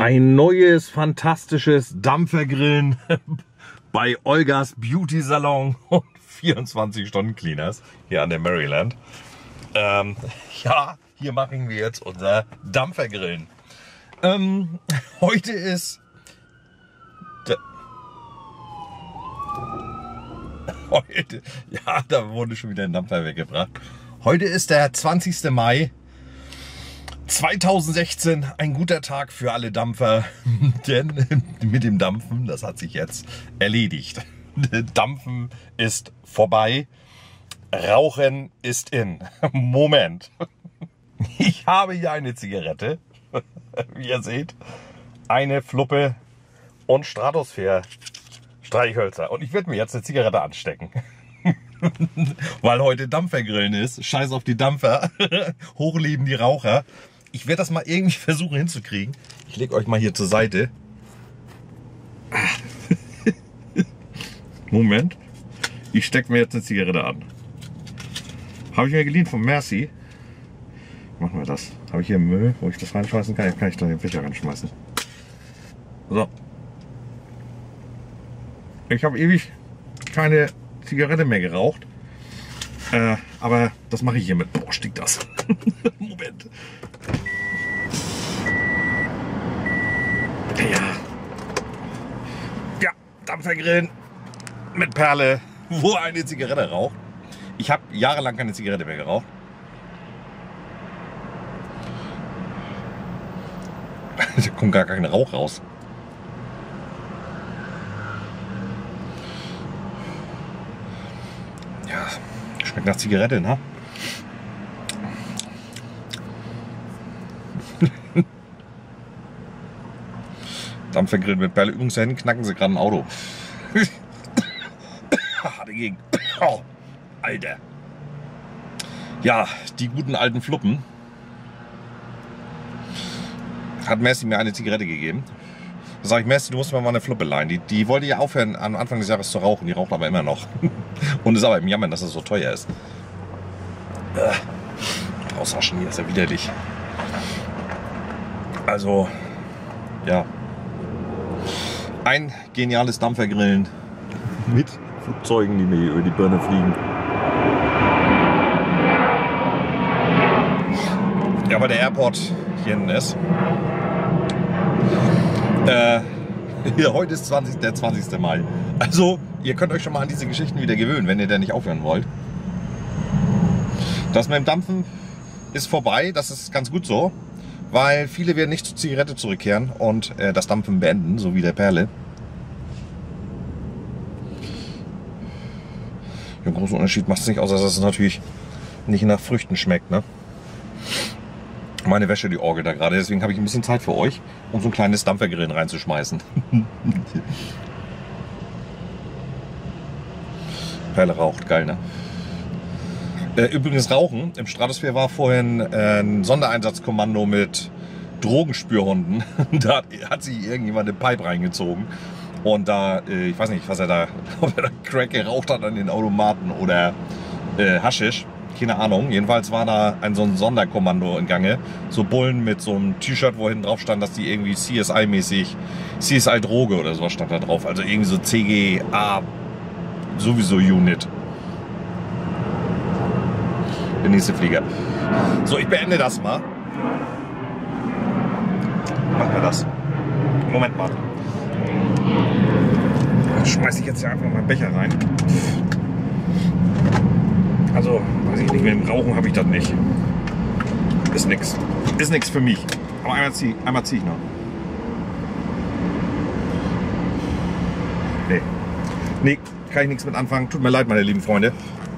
Ein neues, fantastisches Dampfergrillen bei Olgas Beauty Salon und 24 Stunden Cleaners hier an der Maryland. Ja, hier machen wir jetzt unser Dampfergrillen. Heute ist... Ja, da wurde schon wieder ein Dampfer weggebracht. Heute ist der 20. Mai 2016, ein guter Tag für alle Dampfer, denn mit dem Dampfen, das hat sich jetzt erledigt. Dampfen ist vorbei, Rauchen ist in. Moment, ich habe hier eine Zigarette, wie ihr seht, eine Fluppe und Stratosphäre-Streichhölzer und ich werde mir jetzt eine Zigarette anstecken. Weil heute Dampfergrillen ist, scheiß auf die Dampfer, hochleben die Raucher. Ich werde das mal irgendwie versuchen hinzukriegen. Ich lege euch mal hier zur Seite. Moment. Ich stecke mir jetzt eine Zigarette an. Habe ich mir geliehen von Merci. Machen wir das. Habe ich hier Müll, wo ich das reinschmeißen kann? Jetzt kann ich da den Fächer reinschmeißen. So. Ich habe ewig keine Zigarette mehr geraucht. Aber das mache ich hiermit. Boah, stinkt das. Moment. Ja, Dampfergrillen mit Perle, wo eine Zigarette raucht. Ich habe jahrelang keine Zigarette mehr geraucht. Da kommt gar kein Rauch raus. Ja, schmeckt nach Zigarette, ne? Dampfergrillen mit Perle. Übrigens, da hinten knacken sie gerade ein Auto. Harte Gegend. Oh, Alter. Ja, die guten alten Fluppen. Hat Merci mir eine Zigarette gegeben. Da sage ich, Merci, du musst mir mal eine Fluppe leihen. Die wollte ja aufhören, am Anfang des Jahres zu rauchen. Die raucht aber immer noch. Und ist aber im Jammern, dass es so teuer ist. Rauswaschen hier ist ja widerlich. Also, ja. Ein geniales Dampfergrillen mit Flugzeugen, die mir hier über die Birne fliegen. Ja, weil der Airport hier hinten ist. Hier, heute ist der 20. Mai. Also, ihr könnt euch schon mal an diese Geschichten wieder gewöhnen, wenn ihr da nicht aufhören wollt. Das mit dem Dampfen ist vorbei, das ist ganz gut so. Weil viele werden nicht zur Zigarette zurückkehren und das Dampfen beenden, so wie der Perle. Den großen Unterschied macht es nicht, außer dass es natürlich nicht nach Früchten schmeckt. Ne? Meine Wäsche, die Orgel da gerade, deswegen habe ich ein bisschen Zeit für euch, um so ein kleines Dampfergrillen reinzuschmeißen. Perle raucht, geil, ne? Übrigens Rauchen. Im Stratosphäre war vorhin ein Sondereinsatzkommando mit Drogenspürhunden. Da hat sich irgendjemand eine Pipe reingezogen. Und da, ich weiß nicht, was ob er da Crack geraucht hat an den Automaten oder Haschisch. Keine Ahnung. Jedenfalls war da so ein Sonderkommando in Gange. So Bullen mit so einem T-Shirt, wo hinten drauf stand, dass die irgendwie CSI-mäßig, CSI Droge oder sowas stand da drauf. Also irgendwie so CGA sowieso Unit. Der nächste Flieger. So, ich beende das mal. Machen wir das. Moment mal. Dann schmeiße ich jetzt hier einfach mal einen Becher rein. Also, weiß ich nicht, mit dem Rauchen habe ich das nicht. Ist nix. Ist nix für mich. Aber einmal zieh ich noch. Nee, kann ich nichts mit anfangen. Tut mir leid, meine lieben Freunde.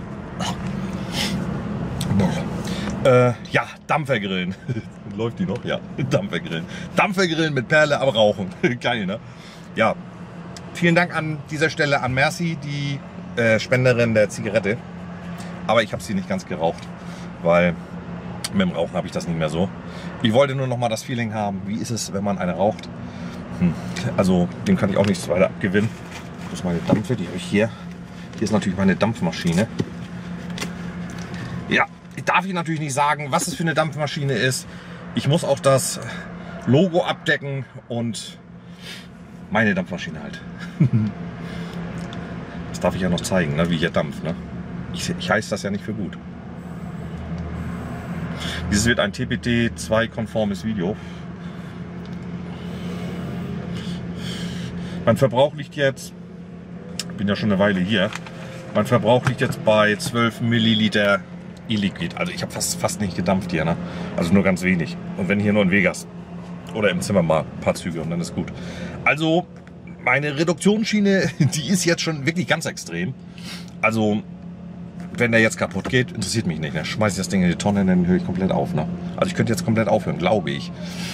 Ja, Dampfergrillen. Läuft die noch? Ja, Dampfergrillen. Dampfergrillen mit Perle am Rauchen. Geil, ne? Ja, vielen Dank an dieser Stelle an Merci, die Spenderin der Zigarette. Aber ich habe sie nicht ganz geraucht, weil mit dem Rauchen habe ich das nicht mehr so. Ich wollte nur noch mal das Feeling haben, wie ist es, wenn man eine raucht. Also dem kann ich auch nichts weiter abgewinnen. Das ist meine Dampfe, die habe ich hier. Hier ist natürlich meine Dampfmaschine. Ja, darf ich natürlich nicht sagen, was es für eine Dampfmaschine ist. Ich muss auch das Logo abdecken und meine Dampfmaschine halt. Das darf ich ja noch zeigen, ne, wie hier dampft. Ne? Ich heiße das ja nicht für gut. Dieses wird ein TPT2-konformes Video. Mein Verbrauch liegt jetzt, ich bin ja schon eine Weile hier, mein Verbrauch liegt jetzt bei 12 Milliliter E-Liquid. Also ich habe fast nicht gedampft hier, ne? Also nur ganz wenig. Und wenn hier nur in Vegas oder im Zimmer mal ein paar Züge und dann ist gut. Also meine Reduktionsschiene, die ist jetzt schon wirklich ganz extrem. Also wenn der jetzt kaputt geht, interessiert mich nicht. Ne? Schmeiße ich das Ding in die Tonne, dann höre ich komplett auf. Ne? Also ich könnte jetzt komplett aufhören, glaube ich.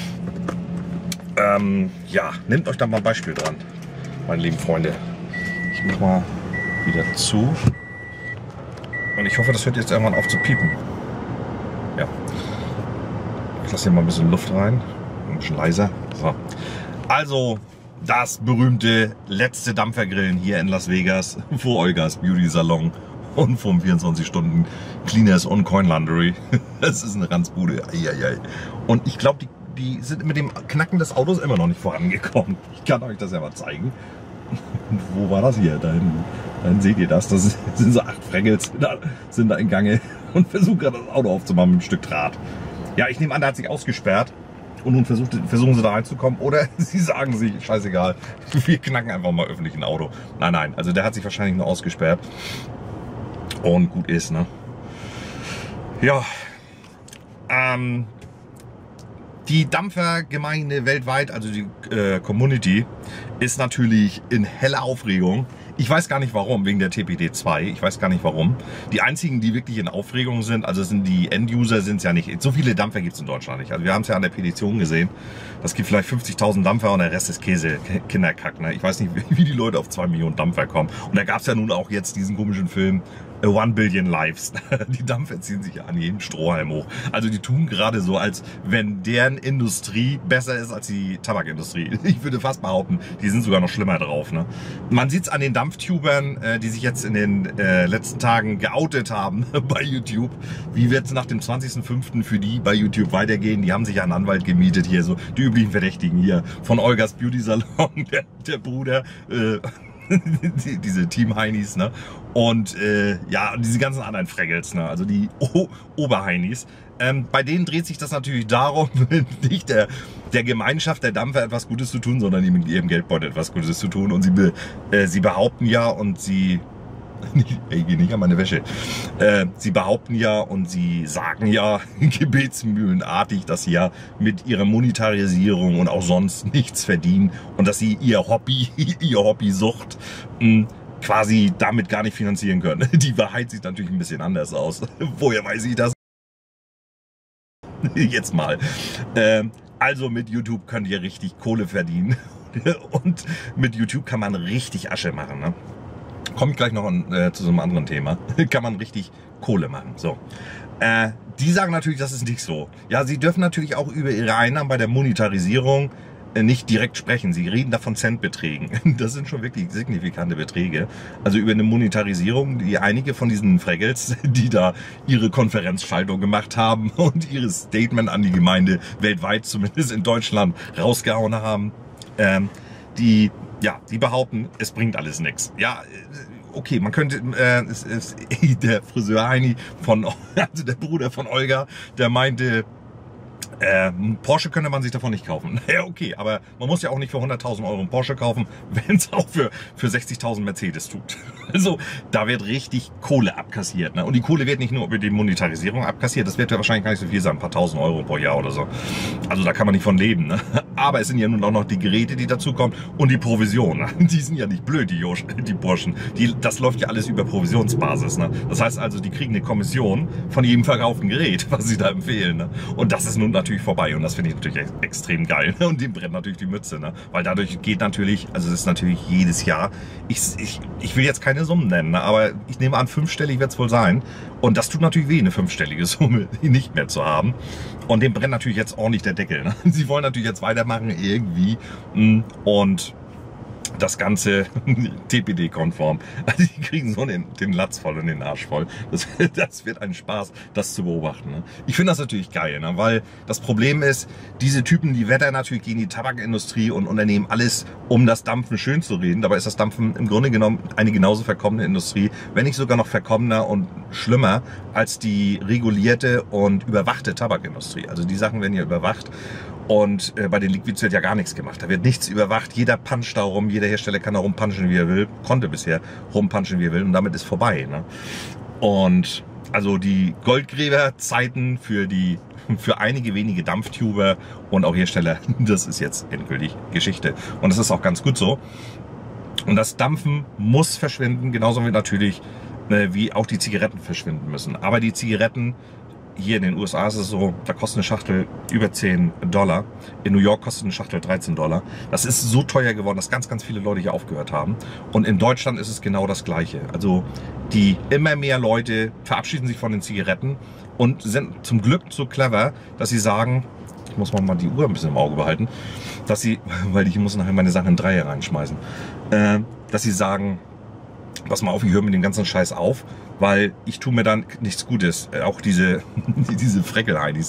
Ja, nehmt euch da mal ein Beispiel dran, meine lieben Freunde. Ich mache mal wieder zu. Und ich hoffe, das hört jetzt irgendwann auf zu piepen. Ja. Ich lasse hier mal ein bisschen Luft rein. Ein bisschen leiser. So. Also, das berühmte letzte Dampfergrillen hier in Las Vegas vor Olgas Beauty Salon und vom 24 Stunden Cleaners und Coin Laundry. Das ist eine Ranzbude. Eieiei. Und ich glaube, die sind mit dem Knacken des Autos immer noch nicht vorangekommen. Ich kann euch das ja mal zeigen. Wo war das hier? Da hinten seht ihr das. Das sind so 8 Fraggles, sind da in Gange und versuchen gerade das Auto aufzumachen mit einem Stück Draht. Ja, ich nehme an, der hat sich ausgesperrt und nun versuchen sie da reinzukommen. Oder sie sagen sich, scheißegal, wir knacken einfach mal öffentlich ein Auto. Nein, nein, also der hat sich wahrscheinlich nur ausgesperrt. Und gut ist, ne? Ja, die Dampfergemeinde weltweit, also die Community, ist natürlich in heller Aufregung. Ich weiß gar nicht warum, wegen der TPT2. Ich weiß gar nicht warum. Die einzigen, die wirklich in Aufregung sind, also sind die End-User, sind es ja nicht. So viele Dampfer gibt es in Deutschland nicht. Also wir haben es ja an der Petition gesehen. Das gibt vielleicht 50.000 Dampfer und der Rest ist Käse, Kinderkack. Ne? Ich weiß nicht, wie die Leute auf 2 Millionen Dampfer kommen. Und da gab es ja nun auch jetzt diesen komischen Film 1 Billion Lives. Die Dampfer ziehen sich an jedem Strohhalm hoch. Also die tun gerade so, als wenn deren Industrie besser ist als die Tabakindustrie. Ich würde fast behaupten, die sind sogar noch schlimmer drauf. Ne? Man sieht es an den Dampftubern, die sich jetzt in den letzten Tagen geoutet haben bei YouTube. Wie wird es nach dem 20.05. für die bei YouTube weitergehen? Die haben sich ja einen Anwalt gemietet hier, so die üblichen Verdächtigen hier von Olgas Beauty Salon, der Bruder, diese Team Heinis, ne? Und ja, diese ganzen anderen Fraggles, ne? Also die Oberheinis. Bei denen dreht sich das natürlich darum, nicht der Gemeinschaft der Dampfer etwas Gutes zu tun, sondern mit ihrem Geldbeutel etwas Gutes zu tun. Und sie behaupten ja und sie... Ich gehe nicht an meine Wäsche. Sie behaupten ja und sie sagen ja gebetsmühlenartig, dass sie ja mit ihrer Monetarisierung und auch sonst nichts verdienen und dass sie ihr Hobbysucht quasi damit gar nicht finanzieren können. Die Wahrheit sieht natürlich ein bisschen anders aus. Woher weiß ich das? Jetzt mal. Also mit YouTube könnt ihr richtig Kohle verdienen und mit YouTube kann man richtig Asche machen, ne? Komme ich gleich noch zu so einem anderen Thema. Kann man richtig Kohle machen. So. Die sagen natürlich, das ist nicht so. Ja, sie dürfen natürlich auch über ihre Einnahmen bei der Monetarisierung nicht direkt sprechen. Sie reden da von Centbeträgen. Das sind schon wirklich signifikante Beträge. Also über eine Monetarisierung, die einige von diesen Fraggles, die da ihre Konferenzschaltung gemacht haben und ihr Statement an die Gemeinde weltweit, zumindest in Deutschland, rausgehauen haben, die behaupten, es bringt alles nichts. Ja, okay, man könnte, der Friseur Heini also der Bruder von Olga, der meinte, Porsche könnte man sich davon nicht kaufen. Ja, okay, aber man muss ja auch nicht für 100.000 Euro einen Porsche kaufen, wenn es auch für 60.000 Mercedes tut. Also da wird richtig Kohle abkassiert. Ne? Und die Kohle wird nicht nur über die Monetarisierung abkassiert, das wird ja wahrscheinlich gar nicht so viel sein, ein paar tausend Euro pro Jahr oder so. Also da kann man nicht von leben. Ne? Aber es sind ja nun auch noch die Geräte, die dazukommen und die Provision. Ne? Die sind ja nicht blöd, die Burschen. Das läuft ja alles über Provisionsbasis. Ne? Das heißt also, die kriegen eine Kommission von jedem verkauften Gerät, was sie da empfehlen. Ne? Und das ist nun natürlich vorbei und das finde ich natürlich extrem geil. Ne? Und dem brennt natürlich die Mütze. Ne? Weil dadurch geht natürlich, also es ist natürlich jedes Jahr, ich will jetzt keine Summen nennen, ne? Aber ich nehme an, 5-stellig wird es wohl sein. Und das tut natürlich weh, eine 5-stellige Summe nicht mehr zu haben. Und dem brennt natürlich jetzt ordentlich der Deckel. Ne? Sie wollen natürlich jetzt weitermachen irgendwie und das Ganze TPD-konform. Also die kriegen so den Latz voll und den Arsch voll. Das wird ein Spaß, das zu beobachten. Ne? Ich finde das natürlich geil, ne? Weil das Problem ist, diese Typen, die wettern natürlich gegen die Tabakindustrie und unternehmen alles, um das Dampfen schön zu reden. Dabei ist das Dampfen im Grunde genommen eine genauso verkommene Industrie, wenn nicht sogar noch verkommener und schlimmer als die regulierte und überwachte Tabakindustrie. Also die Sachen werden ja überwacht. Und bei den Liquids wird ja gar nichts gemacht. Da wird nichts überwacht. Jeder puncht da rum. Jeder Hersteller kann da rumpunchen, wie er will. Konnte bisher rumpunchen, wie er will. Und damit ist vorbei. Ne? Und also die Goldgräberzeiten für einige wenige Dampftuber und auch Hersteller, das ist jetzt endgültig Geschichte. Und das ist auch ganz gut so. Und das Dampfen muss verschwinden. Genauso wie natürlich, wie auch die Zigaretten verschwinden müssen. Aber die Zigaretten, hier in den USA ist es so, da kostet eine Schachtel über $10. In New York kostet eine Schachtel $13. Das ist so teuer geworden, dass ganz, ganz viele Leute hier aufgehört haben. Und in Deutschland ist es genau das Gleiche. Also immer mehr Leute verabschieden sich von den Zigaretten und sind zum Glück so clever, dass sie sagen, ich muss mal die Uhr ein bisschen im Auge behalten, weil ich muss nachher meine Sachen in Dreier reinschmeißen, dass sie sagen, pass mal auf, ich höre mit dem ganzen Scheiß auf, weil ich tue mir dann nichts Gutes. Auch diese Freckel-Heinis,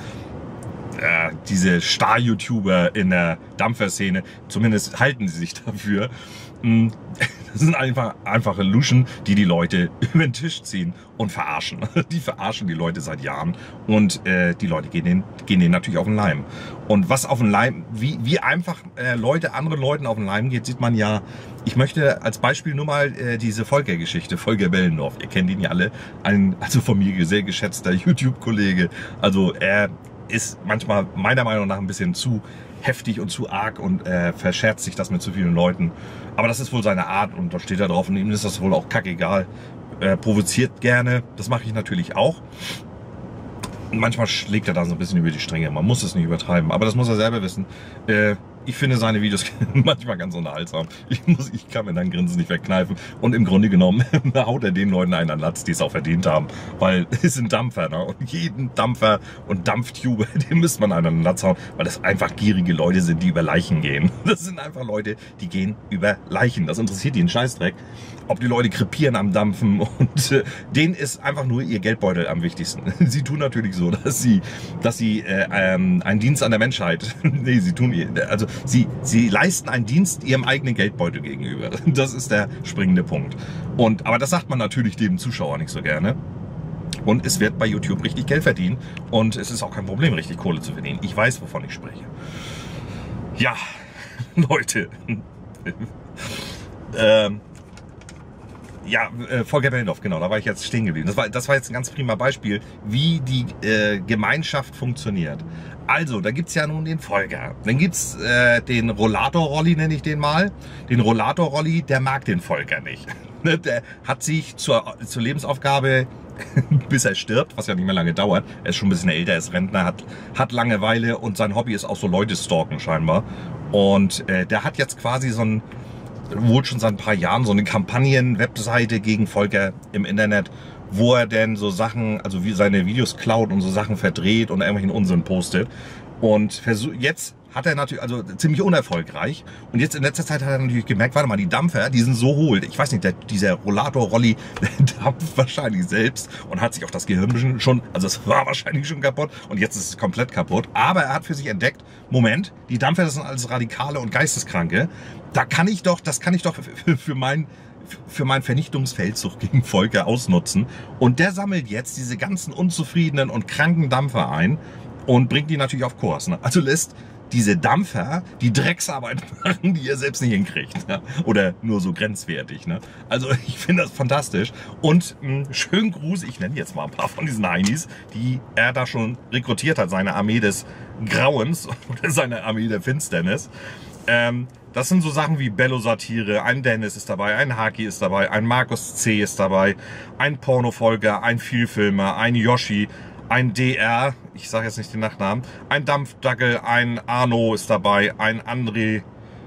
diese Star-YouTuber in der Dampferszene, zumindest halten sie sich dafür. Das sind einfache Luschen, die Leute über den Tisch ziehen und verarschen. Die verarschen die Leute seit Jahren und die Leute gehen denen natürlich auf den Leim. Und was auf den Leim, wie einfach anderen Leuten auf den Leim geht, sieht man ja. Ich möchte als Beispiel nur mal diese Volker-Geschichte, Volker Bellendorf. Ihr kennt ihn ja alle, also von mir sehr geschätzter YouTube-Kollege. Also er ist manchmal meiner Meinung nach ein bisschen zu heftig und zu arg und verscherzt sich das mit zu vielen Leuten. Aber das ist wohl seine Art und da steht er drauf und ihm ist das wohl auch kackegal. Provoziert gerne, das mache ich natürlich auch. Manchmal schlägt er da so ein bisschen über die Stränge, man muss es nicht übertreiben, aber das muss er selber wissen. Ich finde seine Videos manchmal ganz unterhaltsam. Ich kann mir dann Grinsen nicht wegkneifen. Und im Grunde genommen haut er den Leuten einen an Latz, die es auch verdient haben. Weil es sind Dampfer, ne? Und jeden Dampfer und Dampftuber, den müsste man einen an den Latz hauen, weil das einfach gierige Leute sind, die über Leichen gehen. Das sind einfach Leute, die gehen über Leichen. Das interessiert die einen Scheißdreck. Ob die Leute krepieren am Dampfen und denen ist einfach nur ihr Geldbeutel am wichtigsten. Sie tun natürlich so, dass sie einen Dienst an der Menschheit, nee, sie leisten einen Dienst ihrem eigenen Geldbeutel gegenüber. Das ist der springende Punkt. Aber das sagt man natürlich dem Zuschauer nicht so gerne. Und es wird bei YouTube richtig Geld verdienen und es ist auch kein Problem, richtig Kohle zu verdienen. Ich weiß, wovon ich spreche. Ja, Leute. Ja, Volker Bellendorf, genau, da war ich jetzt stehen geblieben. Das war jetzt ein ganz prima Beispiel, wie die Gemeinschaft funktioniert. Also, da gibt's ja nun den Volker. Dann gibt's den Rollator-Rolli, nenne ich den mal. Den Rollator-Rolli, der mag den Volker nicht. Der hat sich zur Lebensaufgabe, bis er stirbt, was ja nicht mehr lange dauert, er ist schon ein bisschen älter, er ist Rentner, hat Langeweile und sein Hobby ist auch so Leute stalken scheinbar. Und der hat jetzt quasi wohl schon seit ein paar Jahren so eine Kampagnen-Webseite gegen Volker im Internet, wo er denn so Sachen, also wie seine Videos klaut und so Sachen verdreht und irgendwelchen Unsinn postet. Und jetzt hat er natürlich, also ziemlich unerfolgreich. Und jetzt in letzter Zeit hat er natürlich gemerkt, warte mal, die Dampfer, die sind so hohl. Ich weiß nicht, dieser Rollator-Rolli dampft wahrscheinlich selbst und hat sich auch das Gehirn schon, also es war wahrscheinlich schon kaputt und jetzt ist es komplett kaputt. Aber er hat für sich entdeckt, Moment, die Dampfer, das sind alles Radikale und Geisteskranke. Das kann ich doch für meinen Vernichtungsfeldzug gegen Volker ausnutzen. Und der sammelt jetzt diese ganzen unzufriedenen und kranken Dampfer ein und bringt die natürlich auf Kurs. Ne? Also lässt diese Dampfer die Drecksarbeit machen, die er selbst nicht hinkriegt. Ne? Oder nur so grenzwertig. Ne? Also ich finde das fantastisch. Und schönen Gruß, ich nenne jetzt mal ein paar von diesen Heinis, die er da schon rekrutiert hat, seine Armee des Grauens oder seine Armee der Finsternis. Das sind so Sachen wie Bello-Satire, ein Dennis ist dabei, ein Haki ist dabei, ein Markus C. ist dabei, ein Pornofolger, ein Vielfilmer, ein Yoshi, ein DR, ich sage jetzt nicht den Nachnamen, ein Dampfdackel, ein Arno ist dabei, ein André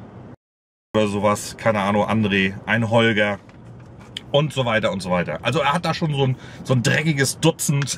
oder sowas, keine Ahnung, André, ein Holger und so weiter und so weiter. Also er hat da schon so ein dreckiges Dutzend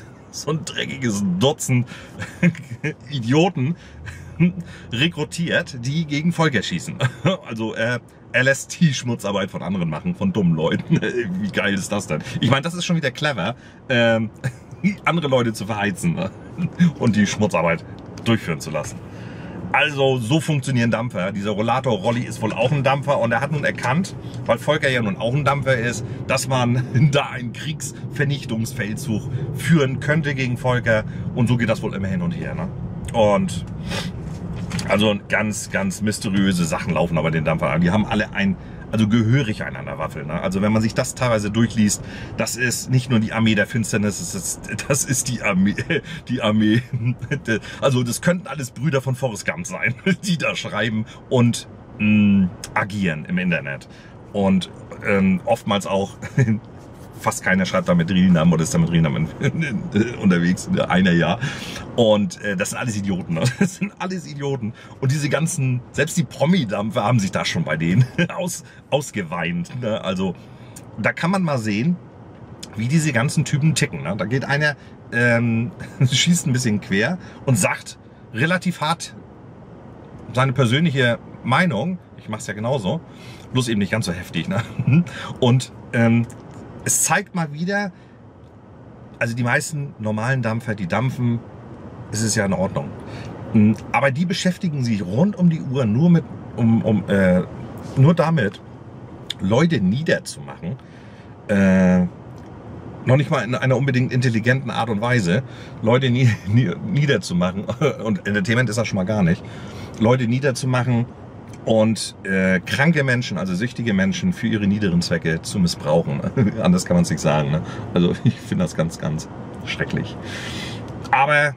Idioten rekrutiert, die gegen Volker schießen. Also er lässt die Schmutzarbeit von anderen machen, von dummen Leuten. Wie geil ist das denn? Ich meine, das ist schon wieder clever, andere Leute zu verheizen, ne? Und die Schmutzarbeit durchführen zu lassen. Also so funktionieren Dampfer. Dieser Rollator Rolli ist wohl auch ein Dampfer und er hat nun erkannt, weil Volker ja nun auch ein Dampfer ist, dass man da einen Kriegsvernichtungsfeldzug führen könnte gegen Volker und so geht das wohl immer hin und her. Ne? Und also ganz, ganz mysteriöse Sachen laufen aber den Dampfer an. Die haben alle also gehörig einander Waffel. Ne? Also wenn man sich das teilweise durchliest, das ist nicht nur die Armee der Finsternis, das ist die Armee, also das könnten alles Brüder von Forrest Gump sein, die da schreiben und agieren im Internet. Und oftmals auch, fast keiner schreibt da mit Drillnamen oder ist da mit Drillnamen unterwegs, einer ja. Und das sind alles Idioten. Ne? Das sind alles Idioten. Und diese ganzen, selbst die Promi-Dampfer haben sich da schon bei denen ausgeweint. Ne? Also da kann man mal sehen, wie diese ganzen Typen ticken. Ne? Da geht einer, schießt ein bisschen quer und sagt relativ hart seine persönliche Meinung. Ich mache es ja genauso, bloß eben nicht ganz so heftig. Ne? Und es zeigt mal wieder, also die meisten normalen Dampfer, die dampfen, ist es ja in Ordnung. Aber die beschäftigen sich rund um die Uhr nur damit, Leute niederzumachen. Noch nicht mal in einer unbedingt intelligenten Art und Weise, Leute niederzumachen. Und Entertainment ist das schon mal gar nicht. Leute niederzumachen und kranke Menschen, also süchtige Menschen für ihre niederen Zwecke zu missbrauchen. Anders kann man es nicht sagen. Ne? Also ich finde das ganz, ganz schrecklich. Aber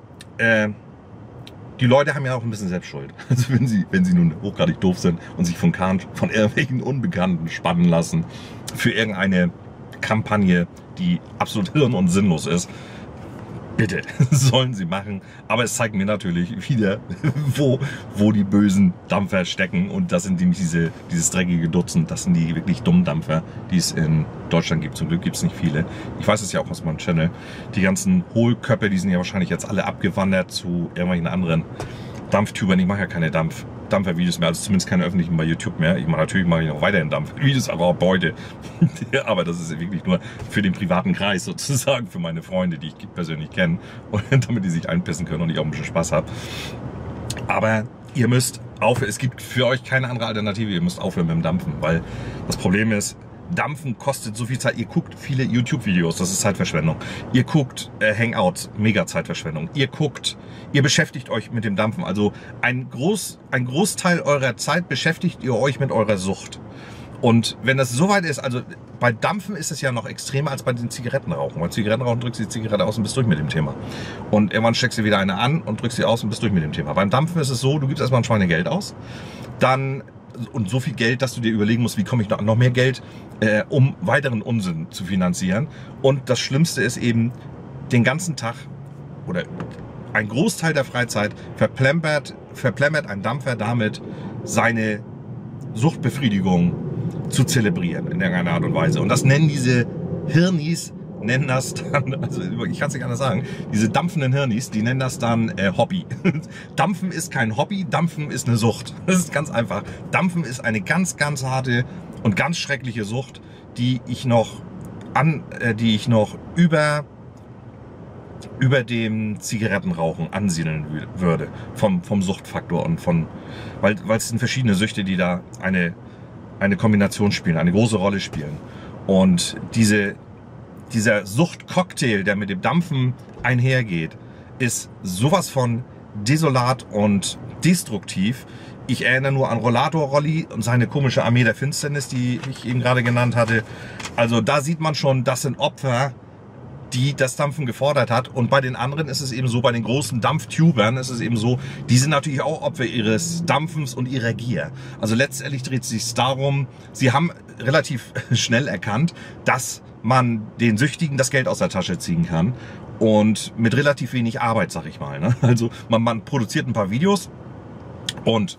die Leute haben ja auch ein bisschen Selbstschuld. Also wenn sie nun hochgradig doof sind und sich von irgendwelchen Unbekannten spannen lassen für irgendeine Kampagne, die absolut hirn- und sinnlos ist, bitte, sollen sie machen. Aber es zeigt mir natürlich wieder, wo die bösen Dampfer stecken. Und das sind nämlich dieses dreckige Dutzend. Das sind die wirklich dummen Dampfer, die es in Deutschland gibt. Zum Glück gibt es nicht viele. Ich weiß es ja auch aus meinem Channel. Die ganzen Hohlköpfe, die sind ja wahrscheinlich jetzt alle abgewandert zu irgendwelchen anderen Dampftubern. Ich mache ja keine Dampfervideos mehr, also zumindest keine öffentlichen bei YouTube mehr. Natürlich mache ich noch weiterhin Dampfervideos, aber auch heute. Aber das ist wirklich nur für den privaten Kreis sozusagen, für meine Freunde, die ich persönlich kenne, und damit die sich einpissen können und ich auch ein bisschen Spaß habe. Aber ihr müsst aufhören, es gibt für euch keine andere Alternative, ihr müsst aufhören mit dem Dampfen, weil das Problem ist, Dampfen kostet so viel Zeit. Ihr guckt viele YouTube-Videos, das ist Zeitverschwendung. Ihr guckt Hangouts, mega Zeitverschwendung. Ihr beschäftigt euch mit dem Dampfen. Also ein Großteil eurer Zeit beschäftigt ihr euch mit eurer Sucht. Und wenn das so weit ist, also bei Dampfen ist es ja noch extremer als bei den Zigarettenrauchen. Bei Zigarettenrauchen drückst du die Zigarette aus und bist durch mit dem Thema. Und irgendwann steckst du wieder eine an und drückst sie aus und bist durch mit dem Thema. Beim Dampfen ist es so, du gibst erstmal ein Schweinegeld aus, und so viel Geld, dass du dir überlegen musst, wie komme ich noch mehr Geld, um weiteren Unsinn zu finanzieren. Und das Schlimmste ist eben, den ganzen Tag oder ein Großteil der Freizeit verplempert ein Dampfer damit, seine Suchtbefriedigung zu zelebrieren in irgendeiner Art und Weise. Und das nennen diese Hirnis, nennen das dann, also ich kann es nicht anders sagen, diese dampfenden Hirnis, die nennen das dann Hobby. Dampfen ist kein Hobby, Dampfen ist eine Sucht. Das ist ganz einfach. Dampfen ist eine ganz, ganz harte und ganz schreckliche Sucht, die ich noch über dem Zigarettenrauchen ansiedeln würde. Vom Suchtfaktor und weil es sind verschiedene Süchte, die da eine Kombination spielen, eine große Rolle spielen. Und dieser Suchtcocktail, der mit dem Dampfen einhergeht, ist sowas von desolat und destruktiv. Ich erinnere nur an Rollator Rolli und seine komische Armee der Finsternis, die ich eben gerade genannt hatte. Also da sieht man schon, das sind Opfer, die das Dampfen gefordert hat. Und bei den anderen ist es eben so, bei den großen Dampftubern ist es eben so, die sind natürlich auch Opfer ihres Dampfens und ihrer Gier. Also letztendlich dreht es sich darum, sie haben relativ schnell erkannt, dass man den Süchtigen das Geld aus der Tasche ziehen kann und mit relativ wenig Arbeit, sag ich mal. Ne? Also man produziert ein paar Videos und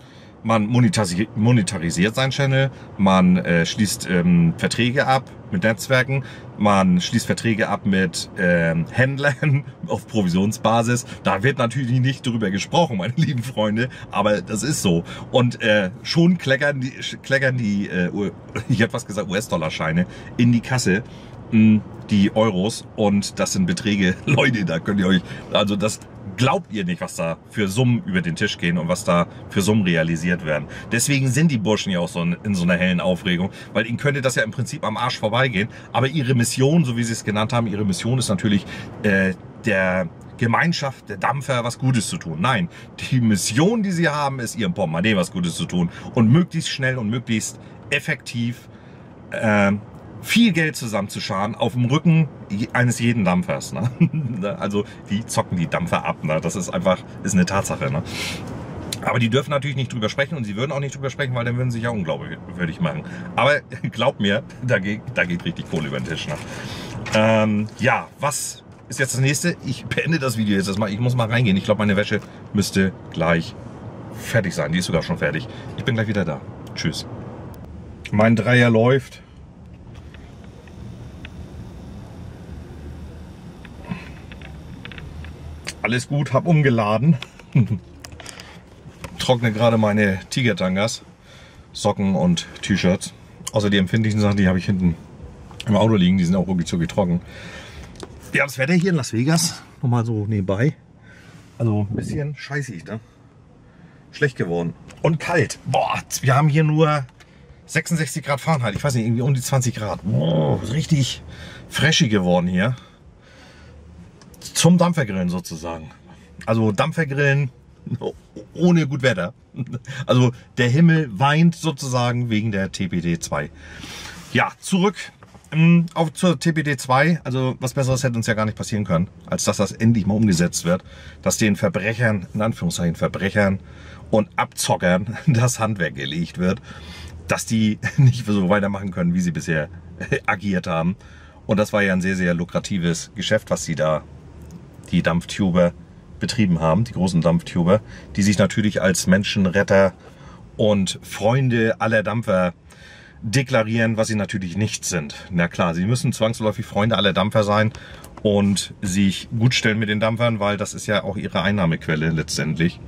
man monetarisiert seinen Channel, man schließt Verträge ab mit Netzwerken, man schließt Verträge ab mit Händlern auf Provisionsbasis. Da wird natürlich nicht drüber gesprochen, meine lieben Freunde, aber das ist so. Und schon kleckern die ich hätte fast gesagt US-Dollar-Scheine in die Kasse, die Euros, und das sind Beträge, Leute, da könnt ihr euch, also das glaubt ihr nicht, was da für Summen über den Tisch gehen und was da für Summen realisiert werden. Deswegen sind die Burschen ja auch so in so einer hellen Aufregung, weil ihnen könnte das ja im Prinzip am Arsch vorbeigehen. Aber ihre Mission, so wie sie es genannt haben, ihre Mission ist natürlich der Gemeinschaft der Dampfer was Gutes zu tun. Nein, die Mission, die sie haben, ist ihrem Portemonnaie was Gutes zu tun und möglichst schnell und möglichst effektiv viel Geld zusammenzuscharen auf dem Rücken eines jeden Dampfers. Ne? Also die zocken die Dampfer ab. Ne? Das ist einfach, ist eine Tatsache. Ne? Aber die dürfen natürlich nicht drüber sprechen und sie würden auch nicht drüber sprechen, weil dann würden sie sich ja unglaubwürdig machen. Aber glaubt mir, da geht richtig Kohle über den Tisch. Ne? Ja, was ist jetzt das nächste? Ich beende das Video jetzt erstmal. Ich muss mal reingehen. Ich glaube, meine Wäsche müsste gleich fertig sein. Die ist sogar schon fertig. Ich bin gleich wieder da. Tschüss. Mein Dreier läuft. Alles gut, hab umgeladen. Trockne gerade meine Tiger-Tangas, Socken und T-Shirts. Außer die empfindlichen Sachen, die habe ich hinten im Auto liegen, die sind auch ruckzuck trocken. Ja, das Wetter hier in Las Vegas, nochmal so nebenbei. Also ein bisschen scheißig, ne? Schlecht geworden. Und kalt. Boah, wir haben hier nur 66 Grad Fahrenheit. Ich weiß nicht, irgendwie um die 20 Grad. Boah, richtig freshy geworden hier. Zum Dampfergrillen sozusagen. Also Dampfergrillen ohne gut Wetter. Also der Himmel weint sozusagen wegen der TPD2. Ja, zurück zur TPD2. Also was Besseres hätte uns ja gar nicht passieren können, als dass das endlich mal umgesetzt wird. Dass den Verbrechern, in Anführungszeichen Verbrechern und Abzockern das Handwerk gelegt wird. Dass die nicht so weitermachen können, wie sie bisher agiert haben. Und das war ja ein sehr, sehr lukratives Geschäft, was sie da, die Dampftuber, betrieben haben, die großen Dampftuber, die sich natürlich als Menschenretter und Freunde aller Dampfer deklarieren, was sie natürlich nicht sind. Na klar, sie müssen zwangsläufig Freunde aller Dampfer sein und sich gut stellen mit den Dampfern, weil das ist ja auch ihre Einnahmequelle letztendlich.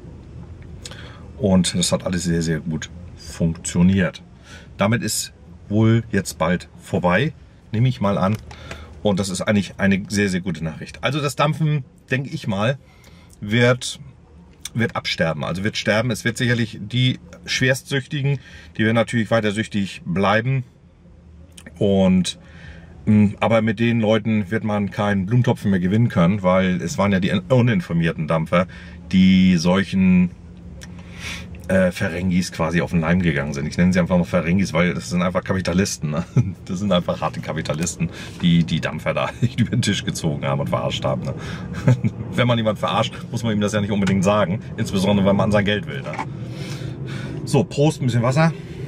Und das hat alles sehr, sehr gut funktioniert. Damit ist wohl jetzt bald vorbei, nehme ich mal an. Und das ist eigentlich eine sehr, sehr gute Nachricht. Also das Dampfen, denke ich mal, wird absterben. Also wird sterben. Es wird sicherlich die Schwerstsüchtigen, die werden natürlich weiter süchtig bleiben. Und aber mit den Leuten wird man keinen Blumentopf mehr gewinnen können, weil es waren ja die uninformierten Dampfer, die solchen Ferengis quasi auf den Leim gegangen sind. Ich nenne sie einfach noch Ferengis, weil das sind einfach Kapitalisten. Ne? Das sind einfach harte Kapitalisten, die die Dampfer da über den Tisch gezogen haben und verarscht haben. Ne? Wenn man jemanden verarscht, muss man ihm das ja nicht unbedingt sagen. Insbesondere, wenn man sein Geld will. Ne? So, Prost, ein bisschen Wasser.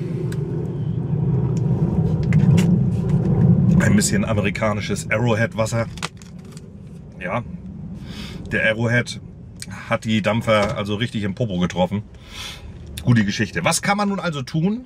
Ein bisschen amerikanisches Arrowhead-Wasser. Ja, der Arrowhead hat die Dampfer also richtig im Popo getroffen. Gute Geschichte. Was kann man nun also tun?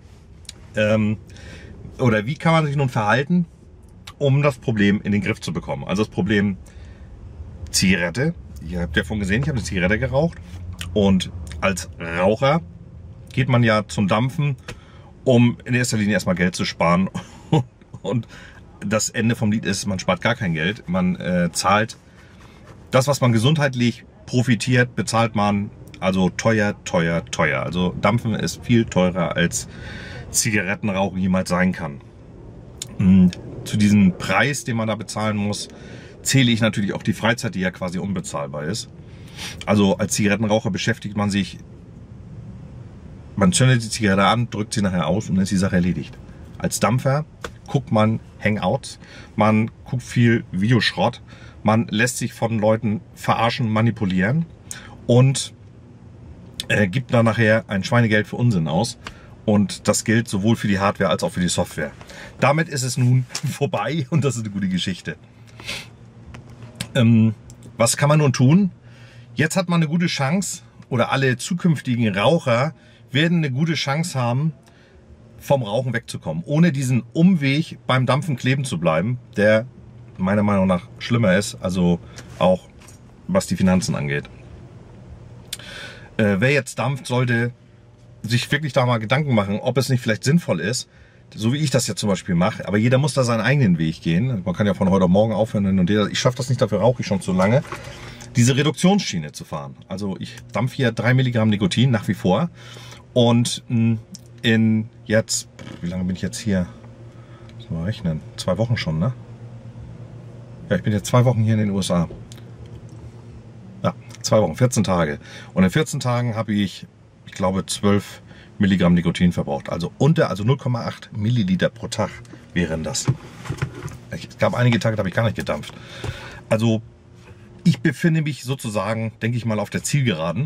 Oder wie kann man sich nun verhalten, um das Problem in den Griff zu bekommen? Also das Problem Zigarette. Ihr habt ja vorhin gesehen, ich habe eine Zigarette geraucht. Und als Raucher geht man ja zum Dampfen, um in erster Linie erstmal Geld zu sparen. Und das Ende vom Lied ist, man spart gar kein Geld. Man zahlt das, was man gesundheitlich profitiert, bezahlt man also teuer, teuer, teuer. Also Dampfen ist viel teurer als Zigarettenrauchen jemals sein kann. Zu diesem Preis, den man da bezahlen muss, zähle ich natürlich auch die Freizeit, die ja quasi unbezahlbar ist. Also als Zigarettenraucher beschäftigt man sich, man zündet die Zigarette an, drückt sie nachher aus und dann ist die Sache erledigt. Als Dampfer guckt man Hangouts, man guckt viel Videoschrott, man lässt sich von Leuten verarschen, manipulieren und gibt dann nachher ein Schweinegeld für Unsinn aus. Und das gilt sowohl für die Hardware als auch für die Software. Damit ist es nun vorbei und das ist eine gute Geschichte. Was kann man nun tun? Jetzt hat man eine gute Chance, oder alle zukünftigen Raucher werden eine gute Chance haben, vom Rauchen wegzukommen, ohne diesen Umweg beim Dampfen kleben zu bleiben, der meiner Meinung nach schlimmer ist, also auch was die Finanzen angeht. Wer jetzt dampft, sollte sich wirklich da mal Gedanken machen, ob es nicht vielleicht sinnvoll ist, so wie ich das jetzt zum Beispiel mache, aber jeder muss da seinen eigenen Weg gehen. Man kann ja von heute auf morgen aufhören und ich schaffe das nicht, dafür rauche ich schon zu lange, diese Reduktionsschiene zu fahren. Also ich dampfe hier 3 Milligramm Nikotin nach wie vor und in jetzt, wie lange bin ich jetzt hier? Muss mal rechnen, 2 Wochen schon, ne? Ja, ich bin jetzt 2 Wochen hier in den USA. Ja, 2 Wochen, 14 Tage. Und in 14 Tagen habe ich glaube 12 Milligramm Nikotin verbraucht. Also 0,8 Milliliter pro Tag wären das. Es gab einige Tage, da habe ich gar nicht gedampft. Also ich befinde mich sozusagen, denke ich mal, auf der Zielgeraden.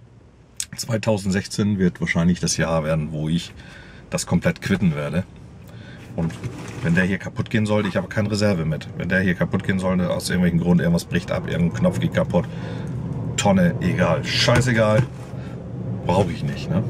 2016 wird wahrscheinlich das Jahr werden, wo ich das komplett quitten werde. Und wenn der hier kaputt gehen sollte, ich habe keine Reserve mit. Wenn der hier kaputt gehen sollte, aus irgendwelchen Grund, irgendwas bricht ab, irgendein Knopf geht kaputt, Tonne, egal, scheißegal, brauche ich nicht. Ne?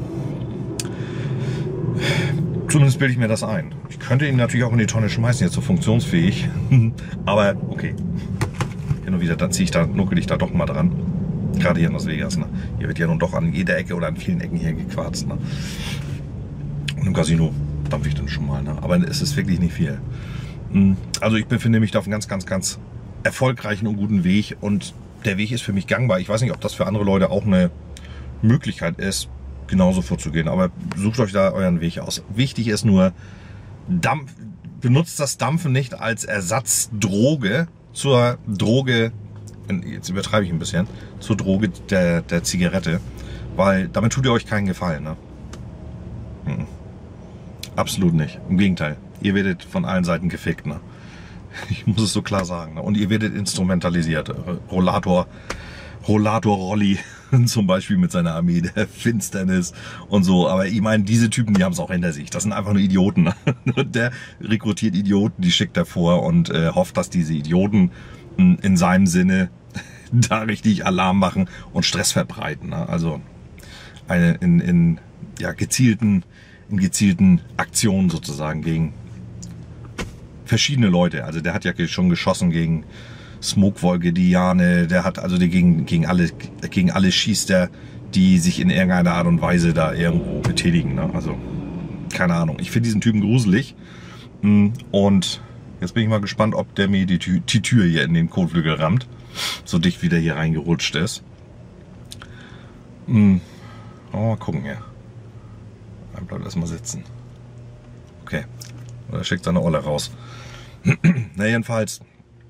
Zumindest bilde ich mir das ein. Ich könnte ihn natürlich auch in die Tonne schmeißen, jetzt so funktionsfähig. Aber okay, hin und wieder, dann nuckel ich da doch mal dran. Gerade hier in Las Vegas. Ne? Hier wird ja nun doch an jeder Ecke oder an vielen Ecken hier gequarzt. Ne? Und im Casino dampfe ich dann schon mal. Ne? Aber es ist wirklich nicht viel. Also ich befinde mich da auf einem ganz erfolgreichen und guten Weg. Und der Weg ist für mich gangbar. Ich weiß nicht, ob das für andere Leute auch eine Möglichkeit ist, genauso vorzugehen. Aber sucht euch da euren Weg aus. Wichtig ist nur, benutzt das Dampfen nicht als Ersatzdroge zur Droge, jetzt übertreibe ich ein bisschen, zur Droge der Zigarette, weil damit tut ihr euch keinen Gefallen. Ne? Absolut nicht. Im Gegenteil. Ihr werdet von allen Seiten gefickt. Ne? Ich muss es so klar sagen. Ne? Und ihr werdet instrumentalisiert. Rollator Rolli zum Beispiel mit seiner Armee der Finsternis und so. Aber ich meine, diese Typen, die haben es auch hinter sich. Das sind einfach nur Idioten. Ne? Und der rekrutiert Idioten, die schickt er vor und hofft, dass diese Idioten in seinem Sinne da richtig Alarm machen und Stress verbreiten. Ne? Also in gezielten Aktionen sozusagen gegen verschiedene Leute. Also der hat ja schon geschossen gegen Smokewolke, Diane, der hat also gegen alle schießt er, die sich in irgendeiner Art und Weise da irgendwo betätigen. Ne? Also keine Ahnung. Ich finde diesen Typen gruselig und jetzt bin ich mal gespannt, ob der mir die Tür hier in den Kotflügel rammt, so dicht wie der hier reingerutscht ist. Mal gucken hier. Dann bleibt erstmal sitzen. Okay. Oder schickt seine Olle raus. Na jedenfalls,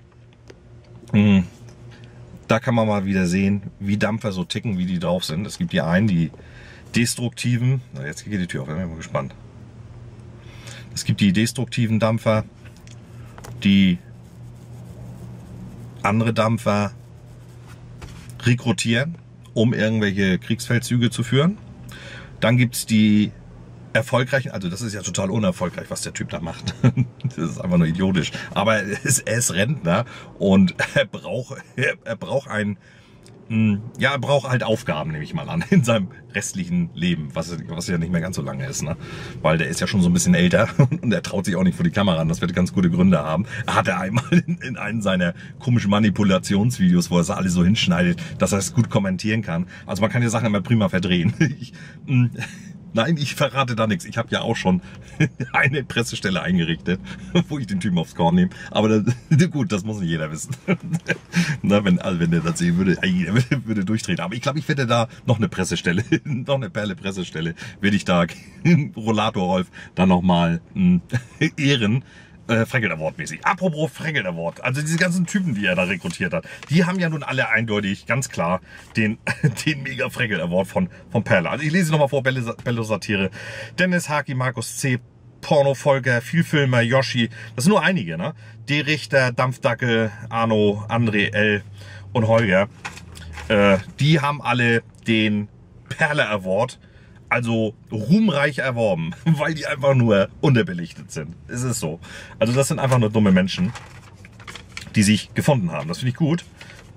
da kann man mal wieder sehen, wie Dampfer so ticken, wie die drauf sind. Es gibt hier einen, die destruktiven, na jetzt geht die Tür auf, ich bin mal gespannt. Es gibt die destruktiven Dampfer, die andere Dampfer rekrutieren, um irgendwelche Kriegsfeldzüge zu führen. Dann gibt es die erfolgreichen, also das ist ja total unerfolgreich, was der Typ da macht. Das ist einfach nur idiotisch. Aber er ist Rentner und er braucht halt Aufgaben, nehme ich mal an, in seinem restlichen Leben, was ja nicht mehr ganz so lange ist, ne? Weil der ist ja schon so ein bisschen älter und er traut sich auch nicht vor die Kamera an. Das wird ganz gute Gründe haben. Hat er einmal in einem seiner komischen Manipulationsvideos, wo er es alle so hinschneidet, dass er es gut kommentieren kann. Also man kann die Sachen immer prima verdrehen. Nein, ich verrate da nichts. Ich habe ja auch schon eine Pressestelle eingerichtet, wo ich den Typen aufs Korn nehme. Aber gut, das muss nicht jeder wissen. Na, wenn der das sehen würde, jeder würde durchdrehen. Aber ich glaube, ich werde da noch eine Pressestelle, noch eine Perle-Pressestelle, werde ich da Rollator Rolf dann nochmal ehren. Fregel Award mäßig. Apropos Fregel Award, also diese ganzen Typen, die er da rekrutiert hat, die haben ja nun alle eindeutig, ganz klar, den Mega Fregel Award von Perle. Also ich lese nochmal vor, Bello Satire, Dennis Haki, Markus C., Porno Volker, Vielfilmer, Yoshi, das sind nur einige, ne? D. Richter, Dampfdackel, Arno, André L. und Holger, die haben alle den Perle Award, also ruhmreich erworben, weil die einfach nur unterbelichtet sind. Es ist so. Also das sind einfach nur dumme Menschen, die sich gefunden haben. Das finde ich gut.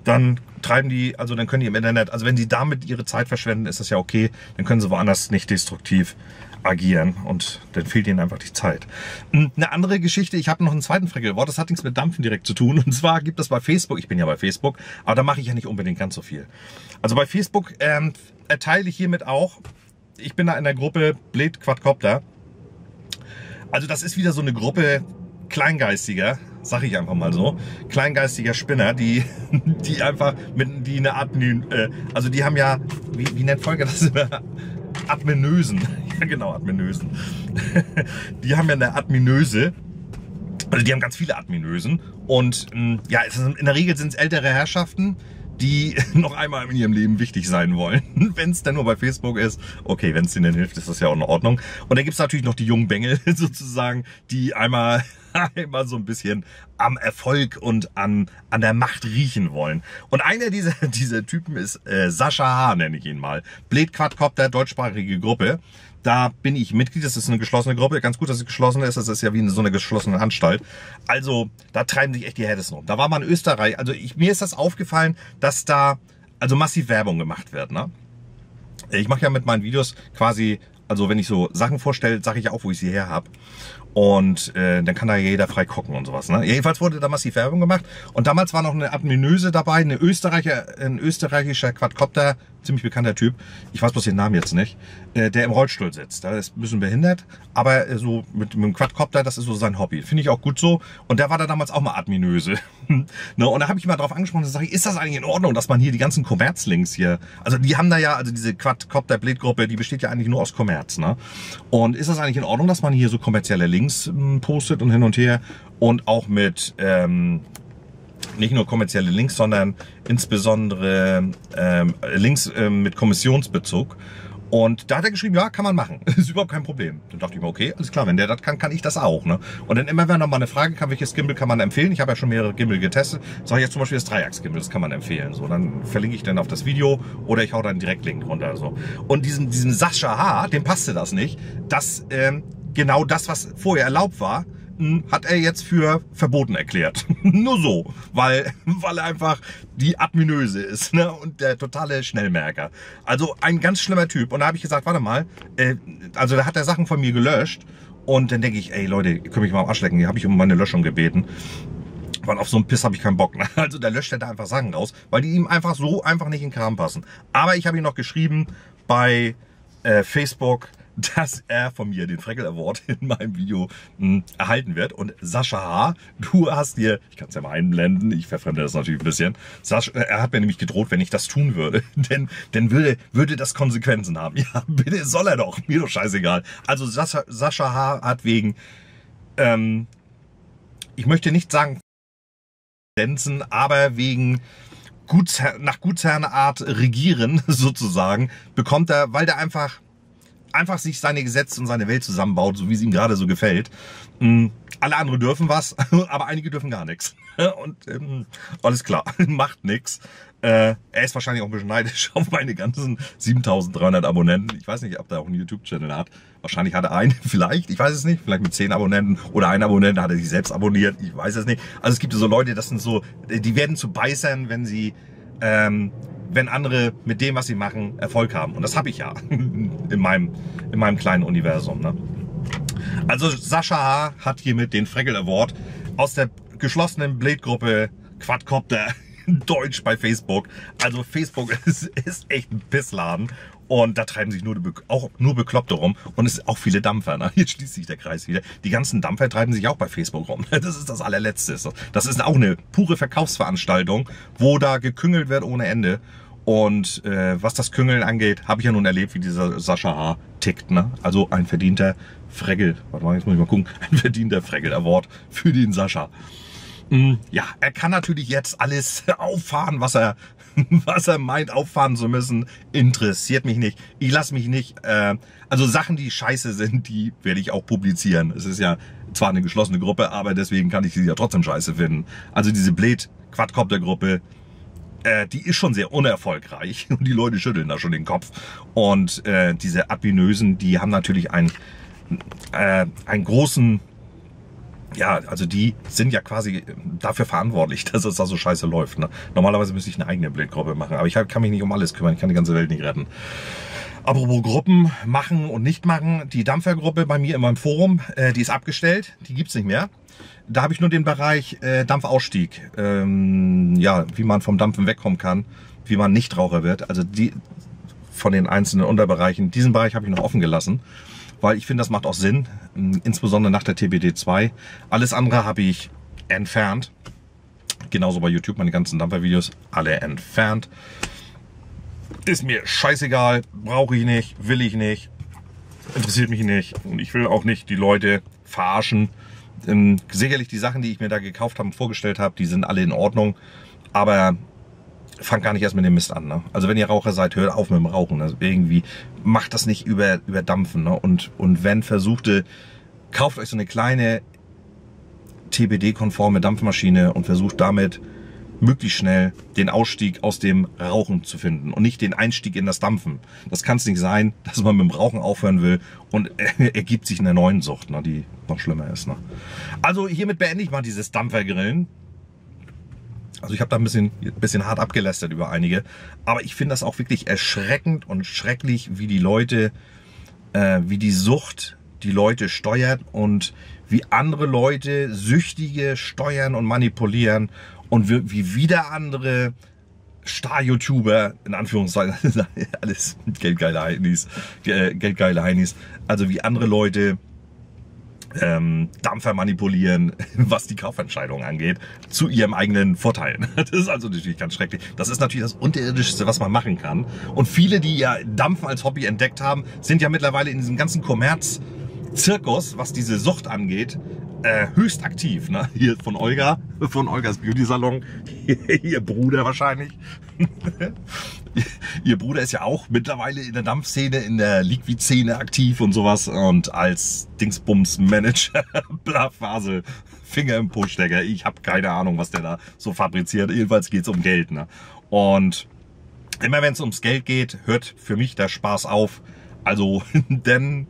dann treiben die, also dann können die im Internet, also wenn die damit ihre Zeit verschwenden, ist das ja okay, dann können sie woanders nicht destruktiv agieren und dann fehlt ihnen einfach die Zeit. Eine andere Geschichte, ich habe noch einen zweiten Frickelwort, das hat nichts mit Dampfen direkt zu tun, und zwar gibt es bei Facebook, ich bin ja bei Facebook, aber da mache ich ja nicht unbedingt ganz so viel. Also bei Facebook erteile ich hiermit auch, ich bin da in der Gruppe Blade Quadcopter, also das ist wieder so eine Gruppe Kleingeistiger, sag ich einfach mal so, kleingeistiger Spinner, die einfach die eine Art, also die haben ja, wie nennt Volker das immer? Adminösen. Ja genau, Adminösen. Die haben ja eine Adminöse, also die haben ganz viele Adminösen und ja, in der Regel sind es ältere Herrschaften, die noch einmal in ihrem Leben wichtig sein wollen. Wenn es dann nur bei Facebook ist, okay, wenn es denen hilft, ist das ja auch in Ordnung. Und dann gibt es natürlich noch die jungen Bengel sozusagen, die einmal so ein bisschen am Erfolg und an der Macht riechen wollen. Und einer dieser Typen ist Sascha H., nenne ich ihn mal. Blade Quadcopter, deutschsprachige Gruppe. Da bin ich Mitglied, das ist eine geschlossene Gruppe. Ganz gut, dass es geschlossen ist, das ist ja wie so eine geschlossene Anstalt. Also, da treiben sich echt die Härtesten um. Da war mal in Österreich, also mir ist das aufgefallen, dass da also massiv Werbung gemacht wird. Ne? Ich mache ja mit meinen Videos quasi, also wenn ich so Sachen vorstelle, sage ich ja auch, wo ich sie her habe. Und dann kann da jeder frei gucken und sowas. Ne? Jedenfalls wurde da massiv Werbung gemacht. Und damals war noch eine Adminöse dabei, ein österreichischer Quadcopter, ziemlich bekannter Typ. Ich weiß bloß den Namen jetzt nicht. Der im Rollstuhl sitzt. Der ist ein bisschen behindert, aber so mit dem Quadcopter, das ist so sein Hobby. Finde ich auch gut so. Und der war da damals auch mal Adminöse. Ne? Und da habe ich mal drauf angesprochen, da sage ich, ist das eigentlich in Ordnung, dass man hier die ganzen Kommerzlinks hier, also die haben da ja, also diese Quadcopter-Blade-Gruppe, die besteht ja eigentlich nur aus Kommerz. Ne? Und ist das eigentlich in Ordnung, dass man hier so kommerzielle Links postet und hin und her und auch mit nicht nur kommerzielle Links, sondern insbesondere Links mit Kommissionsbezug. Und da hat er geschrieben, ja, kann man machen. Ist überhaupt kein Problem. Dann dachte ich mir, okay, alles klar, wenn der das kann, kann ich das auch. Ne? Und dann immer, wenn noch mal eine Frage kam, welches Gimbal kann man empfehlen? Ich habe ja schon mehrere Gimbal getestet. Sag ich jetzt zum Beispiel das Dreiachs-Gimbal, das kann man empfehlen. So, dann verlinke ich dann auf das Video oder ich hau da einen Direktlink runter. So. Und diesem Sascha H., dem passte das nicht, dass genau das, was vorher erlaubt war, hat er jetzt für verboten erklärt. Nur so, weil er einfach die Adminöse ist, ne? Und der totale Schnellmerker. Also ein ganz schlimmer Typ. Und da habe ich gesagt, warte mal, also da hat er Sachen von mir gelöscht. Und dann denke ich, ey Leute, ihr könnt mich mal am Arsch lecken, die habe ich um meine Löschung gebeten. Weil auf so einen Piss habe ich keinen Bock. Ne? Also da löscht er da einfach Sachen raus, weil die ihm einfach so einfach nicht in den Kram passen. Aber ich habe ihm noch geschrieben bei Facebook, dass er von mir den Freckel Award in meinem Video erhalten wird. Und Sascha H., du hast dir, ich kann es ja mal einblenden, ich verfremde das natürlich ein bisschen, er hat mir nämlich gedroht, wenn ich das tun würde, denn würde das Konsequenzen haben. Ja, bitte soll er doch, mir doch scheißegal. Also Sascha H. hat wegen, ich möchte nicht sagen, aber wegen nach Gutsherrenart regieren sozusagen, bekommt er, weil der einfach sich seine Gesetze und seine Welt zusammenbaut, so wie es ihm gerade so gefällt. Alle anderen dürfen was, aber einige dürfen gar nichts. Und alles klar, macht nichts. Er ist wahrscheinlich auch ein bisschen neidisch auf meine ganzen 7300 Abonnenten. Ich weiß nicht, ob der auch einen YouTube-Channel hat. Wahrscheinlich hat er einen, vielleicht, ich weiß es nicht. Vielleicht mit 10 Abonnenten oder ein Abonnent hat er sich selbst abonniert. Ich weiß es nicht. Also es gibt so Leute, das sind so, die werden zu Beißern, wenn andere mit dem, was sie machen, Erfolg haben. Und das habe ich ja in meinem kleinen Universum. Ne? Also Sascha H. hat hiermit den Freckel Award aus der geschlossenen Blade-Gruppe Quadcopter Deutsch bei Facebook. Also Facebook ist echt ein Pissladen. Und da treiben sich auch nur Bekloppte rum. Und es sind auch viele Dampfer. Ne? Jetzt schließt sich der Kreis wieder. Die ganzen Dampfer treiben sich auch bei Facebook rum. Das ist das allerletzte. Das ist auch eine pure Verkaufsveranstaltung, wo da geküngelt wird ohne Ende. Und was das Küngeln angeht, habe ich ja nun erlebt, wie dieser Sascha H. tickt. Ne? Also ein verdienter Freckel. Warte mal, jetzt muss ich mal gucken. Ein verdienter Freckel Award für den Sascha. Ja, er kann natürlich jetzt alles auffahren, was er meint auffahren zu müssen. Interessiert mich nicht. Ich lasse mich nicht, also Sachen, die scheiße sind, die werde ich auch publizieren. Es ist ja zwar eine geschlossene Gruppe, aber deswegen kann ich sie ja trotzdem scheiße finden. Also diese Blade Quadcopter Gruppe, die ist schon sehr unerfolgreich und die Leute schütteln da schon den Kopf. Und diese Adminösen, die haben natürlich einen großen ja, also die sind ja quasi dafür verantwortlich, dass es da so scheiße läuft. Ne? Normalerweise müsste ich eine eigene Blindgruppe machen, aber ich kann mich nicht um alles kümmern, ich kann die ganze Welt nicht retten. Apropos Gruppen machen und nicht machen, die Dampfergruppe bei mir in meinem Forum, die ist abgestellt, die gibt's nicht mehr. Da habe ich nur den Bereich Dampfausstieg, ja, wie man vom Dampfen wegkommen kann, wie man Nichtraucher wird. Also die von den einzelnen Unterbereichen, diesen Bereich habe ich noch offen gelassen, weil ich finde, das macht auch Sinn, insbesondere nach der TBD2. Alles andere habe ich entfernt, genauso bei YouTube, meine ganzen Dampfervideos, alle entfernt. Ist mir scheißegal, brauche ich nicht, will ich nicht, interessiert mich nicht und ich will auch nicht die Leute verarschen. Sicherlich die Sachen, die ich mir da gekauft habe und vorgestellt habe, die sind alle in Ordnung, aber fangt gar nicht erst mit dem Mist an. Ne? Also wenn ihr Raucher seid, hört auf mit dem Rauchen. Also irgendwie macht das nicht über Dampfen. Ne? Und wenn versuchte, kauft euch so eine kleine TBD-konforme Dampfmaschine und versucht damit möglichst schnell den Ausstieg aus dem Rauchen zu finden und nicht den Einstieg in das Dampfen. Das kann es nicht sein, dass man mit dem Rauchen aufhören will und ergibt sich eine neuen Sucht, ne, die noch schlimmer ist. Ne. Also hiermit beende ich mal dieses Dampfergrillen. Also ich habe da ein bisschen hart abgelästert über einige, aber ich finde das auch wirklich erschreckend und schrecklich, wie die Leute, wie die Sucht die Leute steuert und wie andere Leute Süchtige steuern und manipulieren und wie wieder andere Star-YouTuber, in Anführungszeichen, alles geldgeile Heinis, also wie andere Leute Dampfer manipulieren, was die Kaufentscheidung angeht, zu ihrem eigenen Vorteil. Das ist also natürlich ganz schrecklich. Das ist natürlich das Unterirdischste, was man machen kann. Und viele, die ja Dampfen als Hobby entdeckt haben, sind ja mittlerweile in diesem ganzen Kommerz-Zirkus, was diese Sucht angeht, höchst aktiv. Ne? Hier von Olga, von Olgas Beauty Salon, ihr Bruder wahrscheinlich. Ihr Bruder ist ja auch mittlerweile in der Dampfszene, in der Liquid-Szene aktiv und sowas und als Dingsbums-Manager, Blafase, Finger im Po-Stecker. Ich habe keine Ahnung, was der da so fabriziert. Jedenfalls geht es um Geld. Ne? Und immer wenn es ums Geld geht, hört für mich der Spaß auf. Also, denn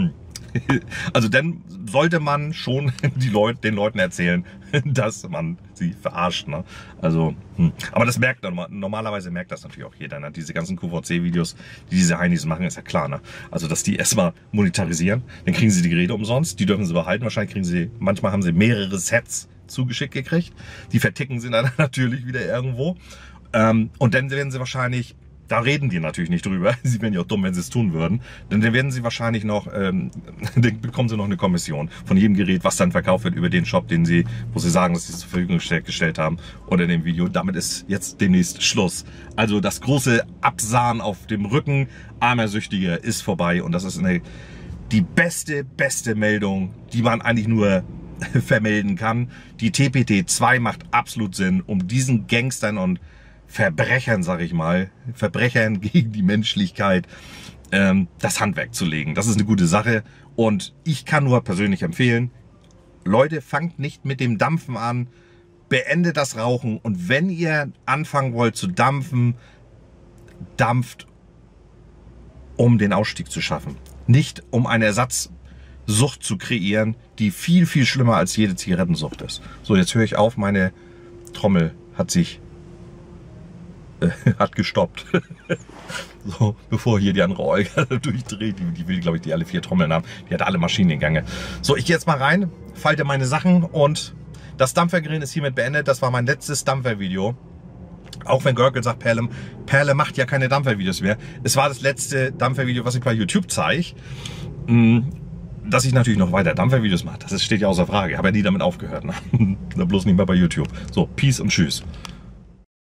sollte man schon den Leuten erzählen, dass man sie verarscht. Ne? Also, aber das merkt normalerweise merkt das natürlich auch jeder. Ne? Diese ganzen QVC-Videos, die diese Heinis machen, ist ja klar. Ne? Also, dass die erstmal monetarisieren, dann kriegen sie die Geräte umsonst, die dürfen sie behalten. Wahrscheinlich manchmal haben sie mehrere Sets zugeschickt gekriegt. Die verticken sie dann natürlich wieder irgendwo. Und dann werden sie wahrscheinlich, da reden die natürlich nicht drüber, sie wären ja auch dumm, wenn sie es tun würden, denn dann werden sie wahrscheinlich noch, dann bekommen sie noch eine Kommission von jedem Gerät, was dann verkauft wird über den Shop, wo sie sagen, dass sie es zur Verfügung gestellt haben unter dem Video. Damit ist jetzt demnächst Schluss. Also das große Absahen auf dem Rücken armer Süchtiger ist vorbei und das ist die beste Meldung, die man eigentlich nur vermelden kann. Die TBD2 macht absolut Sinn, um diesen Gangstern und Verbrechern, sag ich mal, Verbrechern gegen die Menschlichkeit, das Handwerk zu legen. Das ist eine gute Sache und ich kann nur persönlich empfehlen, Leute, fangt nicht mit dem Dampfen an, beendet das Rauchen und wenn ihr anfangen wollt zu dampfen, dampft, um den Ausstieg zu schaffen. Nicht um eine Ersatzsucht zu kreieren, die viel schlimmer als jede Zigarettensucht ist. So, jetzt höre ich auf, meine Trommel hat gestoppt. So, bevor hier die andere Olga durchdreht, die will, glaube ich, die alle 4 Trommeln haben. Die hat alle Maschinen in Gange. So, ich gehe jetzt mal rein, falte meine Sachen und das Dampfergrillen ist hiermit beendet. Das war mein letztes Dampfervideo. Auch wenn Görkel sagt, Perle macht ja keine Dampfervideos mehr. Es war das letzte Dampfervideo, was ich bei YouTube zeige. Dass ich natürlich noch weiter Dampfervideos mache, das steht ja außer Frage. Ich habe ja nie damit aufgehört. Ne? Bloß nicht mehr bei YouTube. So, Peace und Tschüss.